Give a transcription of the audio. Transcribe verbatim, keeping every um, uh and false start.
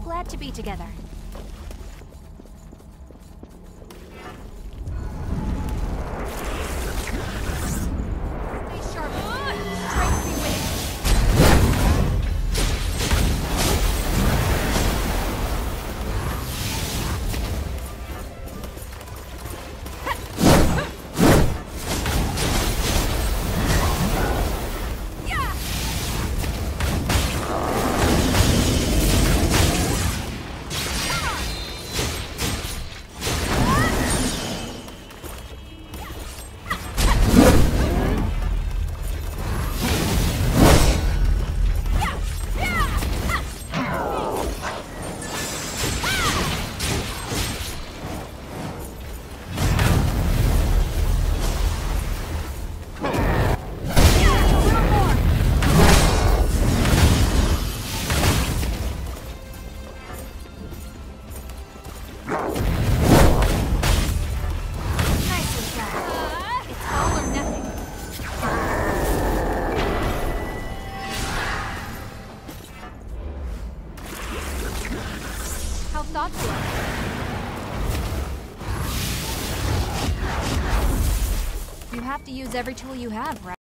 Glad to be together. Stay sharp. Strength be with you. How thoughtful. You have to use every tool you have, right?